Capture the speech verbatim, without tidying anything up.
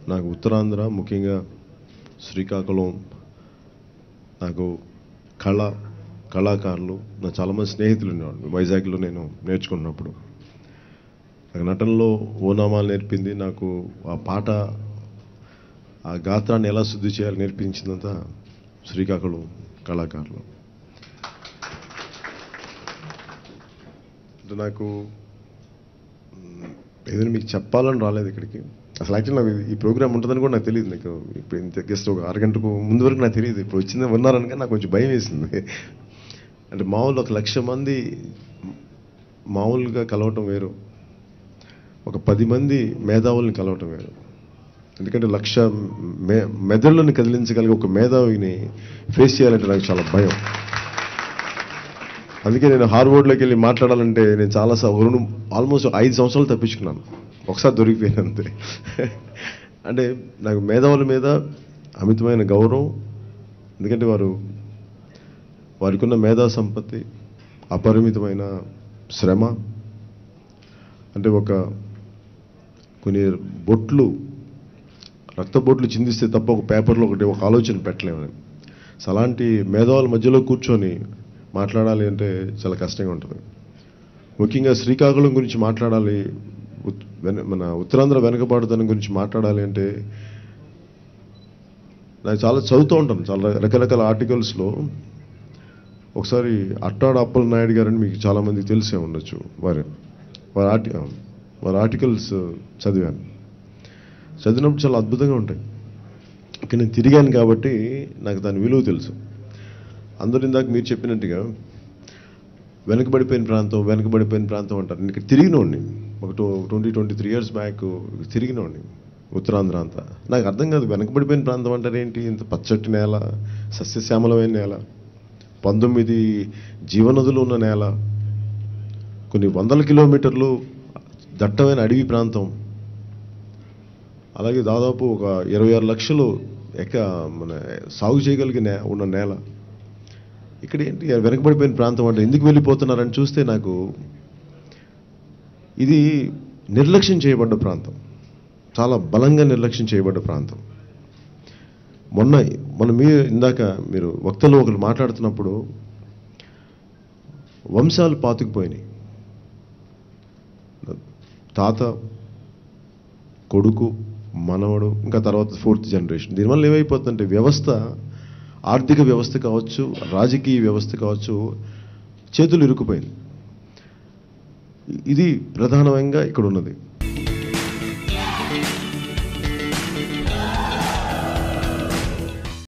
నాకు ఉత్తరాంధ్ర ముఖ్యంగా శ్రీకాకుళం నాకు కళ కళాకారులు నా చాలామంది స్నేహితులు ఉండేవాళ్ళు. వైజాగ్లో నేను నేర్చుకున్నప్పుడు నాకు నటనలో ఓనామాలు నేర్పింది, నాకు ఆ పాట ఆ గాత్రాన్ని ఎలా శుద్ధి చేయాలి నేర్పించిందంతా శ్రీకాకుళం కళాకారులు. అంటే నాకు ఏదైనా మీకు చెప్పాలని రాలేదు ఇక్కడికి. అసలు యాక్చువల్లీ నాకు ఈ ప్రోగ్రామ్ ఉంటుందని కూడా నాకు తెలియదు. నాకు ఇప్పుడు ఇంత జస్ట్ ఒక అరగంటకు ముందు వరకు నాకు తెలియదు. ఇప్పుడు వచ్చింది ఉన్నారనగా నాకు కొంచెం భయం వేసింది. అంటే మామూలు ఒక లక్ష మంది మామూలుగా కలవటం వేరు, ఒక పది మంది మేధావుల్ని కలవటం వేరు. ఎందుకంటే లక్ష మే మెదళ్ళని కదిలించగలిగే ఒక మేధావిని ఫేస్ చేయాలంటే నాకు చాలా భయం. అందుకే నేను హార్వర్డ్లోకి వెళ్ళి మాట్లాడాలంటే నేను చాలా రెండు ఆల్మోస్ట్ ఐదు సంవత్సరాలు తప్పించుకున్నాను, ఒకసారి దొరికిపోయాను అంతే. అంటే నాకు మేధావుల మీద అమితమైన గౌరవం, ఎందుకంటే వారు వారికి ఉన్న మేధా సంపత్తి, అపరిమితమైన శ్రమ. అంటే ఒక కొన్ని బొట్లు రక్త బొట్లు చిందిస్తే తప్ప ఒక పేపర్లో ఒకటి ఒక ఆలోచన పెట్టలేమని. అలాంటి మేధావుల మధ్యలో కూర్చొని మాట్లాడాలి అంటే చాలా కష్టంగా ఉంటుంది. ముఖ్యంగా శ్రీకాకుళం గురించి మాట్లాడాలి, మన ఉత్తరాంధ్ర వెనకబాటుతనం గురించి మాట్లాడాలి అంటే నాకు చాలా చదువుతూ ఉంటాను చాలా రకరకాల ఆర్టికల్స్లో. ఒకసారి అట్టాడ అప్పల నాయుడు గారని మీకు చాలామందికి తెలిసే ఉండొచ్చు. వారి వారి ఆర్టి వారి ఆర్టికల్స్ చదివాను. చదివినప్పుడు చాలా అద్భుతంగా ఉంటాయి. ఇక్కడ నేను తిరిగాను కాబట్టి నాకు దాని విలువ తెలుసు. అందరూ ఇందాక మీరు చెప్పినట్టుగా వెనకబడిపోయిన ప్రాంతం వెనకబడిపోయిన ప్రాంతం అంటారు. నేను ఇక్కడ తిరిగినోడిని, ఒక two twenty twenty three years back తిరిగినోడిని ఉత్తరాంధ్ర అంతా. నాకు అర్థం కాదు వెనకబడిపోయిన ప్రాంతం అంటారు ఏంటి, ఇంత పచ్చటి నేల, సస్యశ్యామలమైన నేల, పంతొమ్మిది జీవనదులు ఉన్న నేల, కొన్ని వందల కిలోమీటర్లు దట్టమైన అడవి ప్రాంతం, అలాగే దాదాపు ఒక ఇరవై ఆరు లక్షలు ఎక్క మన సాగు చేయగలిగిన ఉన్న నేల. ఇక్కడ ఏంటి వెనకబడిపోయిన ప్రాంతం అంటే ఎందుకు వెళ్ళిపోతున్నారని చూస్తే నాకు ఇది నిర్లక్ష్యం చేయబడ్డ ప్రాంతం, చాలా బలంగా నిర్లక్ష్యం చేయబడ్డ ప్రాంతం. మొన్న మన మీ ఇందాక మీరు వక్తలు ఒకరు మాట్లాడుతున్నప్పుడు వంశాలు పాతుకుపోయినాయి, తాత కొడుకు మనవడు ఇంకా తర్వాత ఫోర్త్ జనరేషన్. దీనివల్ల ఏమైపోతుందంటే వ్యవస్థ, ఆర్థిక వ్యవస్థ కావచ్చు, రాజకీయ వ్యవస్థ కావచ్చు, చేతులు ఇరుక్కుపోయింది. ఇది ప్రధానంగా ఇక్కడ ఉన్నది.